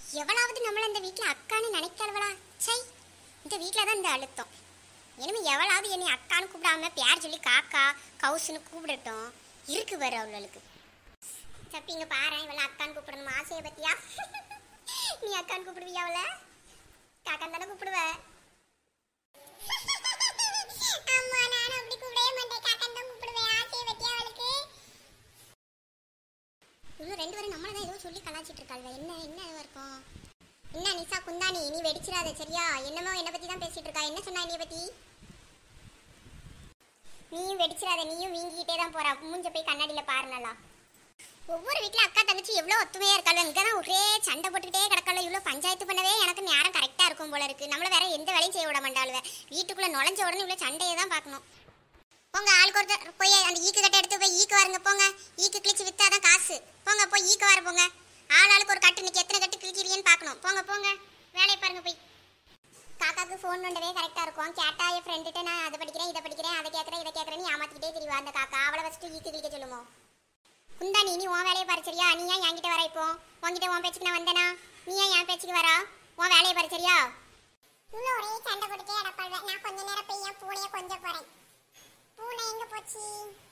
எவளாவது நம்மள இந்த வீட்டில் அக்கான்னு நினைக்காதவளா? சை, இந்த வீட்டில் தான் இந்த அழுத்தம். இனிமே எவளாவது என்னை அக்கான்னு கூப்பிடாம பேர் சொல்லி காக்கா கவுசுன்னு கூப்பிடட்டும். இருக்கு வர அவளுக்கு. சப்பி இங்க பாரு, இவளை அக்கான்னு கூப்பிடணும் ஆசையை பத்தியா? நீ அக்கான்னு கூப்பிடுவியா? அவளை காக்கான்னு தானே கூப்பிடுவ? அம்மா, நானும் அப்படி கூப்பிடவே மாட்டேன், காக்கான்னு தான் கூப்பிடுவேன். ஆசையை பத்தியா அவளுக்கு? இன்னும் ரெண்டு பேரும் நம்மளதான் ஏதோ சொல்லி கலாச்சிட்டு இருக்காள். என்ன இருக்கும்? என்ன நிசா குந்தாணி, நீ வெடிச்சிடாத சரியா? என்னமோ என்னை பத்தி தான் பேசிட்டு இருக்கா. என்ன சொன்னா என்னைய பத்தி? நீயும் வெடிச்சிடாத, நீயும் வீங்கிக்கிட்டே தான் போறா. மூஞ்ச போய் கண்ணாடியில பாருனாலா. ஒவ்வொரு வீட்டுல அக்கா தங்கச்சி எவ்வளவு ஒத்துமையா இருக்காள். இங்கதான் ஒரே சண்டை போட்டுக்கிட்டே கிடக்காள். இவ்வளவு பஞ்சாயத்து பண்ணவே எனக்கு நேரம் கரெக்டா இருக்கும் போல இருக்கு. நம்மள வேற எந்த வேலையும் செய்ய விட மாட்டாளுவ. வீட்டுக்குள்ள நுழைஞ்ச உடனே இவ்வளவு சண்டையை தான் பார்க்கணும். போங்க, ஆளுக்கு ஒருத்தர் போய் அந்த ஈக்கு கட்டை எடுத்து போய் ஈக்கு வாருங்க. போங்க, ஈக்கு கிழிச்சு வித்தாதான் காசு. போங்க போய் ஈக்கு வார போங்க. ஆளுக்கு ஒரு கட்டு, இன்னைக்கு எத்தனை கட்டு கிழிச்சிருக்கீன்னு பார்க்கணும். போங்க போங்க, வேலையை பாருங்க போய். காக்காக்கு ஃபோன் பண்ணவே கரெக்டாக இருக்கும். கேட்டா என் ஃப்ரெண்டுகிட்ட நான் அதை படிக்கிறேன் இதை படிக்கிறேன் அதை கேட்குறேன் இதை கேட்குறேன்னு ஏமாத்திக்கிட்டே தெரியுவா அந்த காக்கா. அவளை வச்சுட்டு ஈக்கு கிழிக்க சொல்லுமோ? குந்தாணி, நீ உன் வேலையை பாரு சரியா? நீ ஏன் என்கிட்ட வர? இப்போ உன்கிட்ட உன் பேச்சுக்கு நான் வந்தேனா? நீ ஏன் என் பேச்சுக்கு வரா? உன் வேலையை பாரு சரியா? இன்னும் ஒரே சண்டை போட்டுட்டே அடப்பாள்வேன். நான் கொஞ்ச நேரம் போய் என் பூனையை கொஞ்சம் போறேன். பூனை எங்க போச்சு?